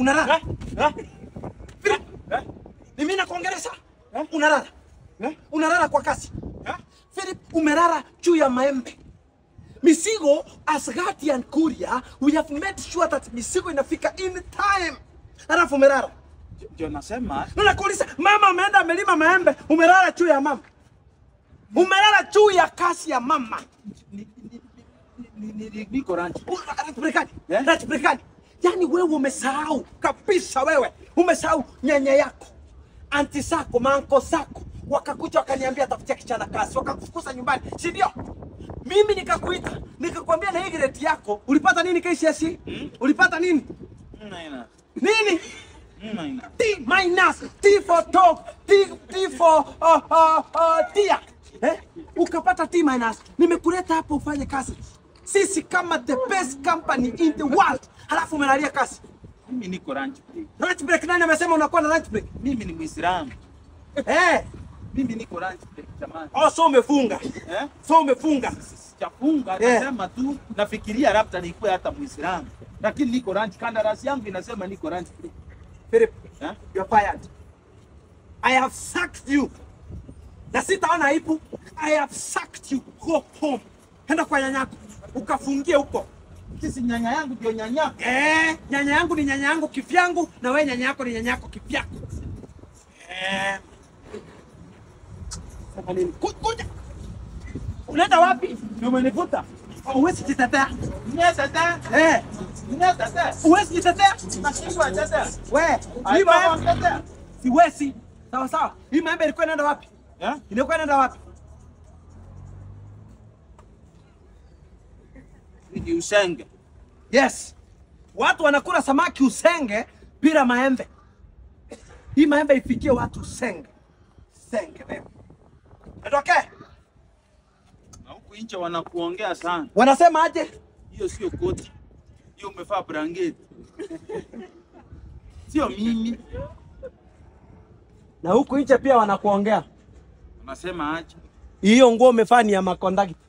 Unalala. Philip. Ni mimi nakuongelesha. Unalala. Unalala kwa kasi. Philip, umelala juu ya maembe. Misigo as guardian courier, we have made sure that misigo inafika in time. Alafu umelala. Ndio nasema. Unakuuliza mama ameenda amelima maembe, umelala juu ya mama. Umelala juu ya kasi ya mama. Niko ranch. Ranch brekani. Yani wewe umesahau kabisa wewe. Umesahau nyanya yako. Anti zako, manko zako. Wakakuja wakaniambia tafutia kichana kazi. Wakakufukuza nyumbani. Si ndio? Mimi nikakuita. Nikakwambia na hii grade yako. Ulipata nini KCSE? Ulipata nini? Nini? T minus. T for talk. T for tia. Ukapata T minus. Nimekuleta hapo ufanye kazi. Sisi kama the best company in the world. Halafu umelalia kazi. Mimi niko lunch break. Lunch break nani amesema unakuwa na lunch break? Mimi ni Muislamu. Mimi niko lunch break jamani. So umefunga. So umefunga. Sijafunga, nasema tu nafikiria labda nikuwe hata Muislamu. Lakini niko lunch, kandarasi yangu inasema niko lunch break. Philip, you are fired. I have sacked you. Na sitaona aibu. I have sacked you. Go home. Henda kwa nyanyako. Ukafungie huko. Kisi nyanya yangu ndio nyanya. Nyanya yangu ni nyanya yangu kifyangu na wewe nyanya yako ni nyanya yako kifyako. Sasa nini? Kuja. Unaenda wapi? Umenifuta. Uwezi jitetea. Nimetetea. Nimetetea. Uwezi jitetea. Nashindwa tetea. Wewe, hii maembe. Siwezi. Sawa sawa. Hii maembe ilikuwa inaenda wapi? Ilikuwa inaenda wapi? Ni usenge. Yes. Watu wanakula samaki usenge bila maembe. Hii maembe ifikie watu usenge. Senge wewe. Okay? Na huku nje wanakuongea sana. Wanasema aje? Hiyo sio koti. Hiyo umevaa blanketi. Sio mimi. Na huku nje pia wanakuongea. Wanasema aje? Hiyo nguo umevaa ni ya makondakta.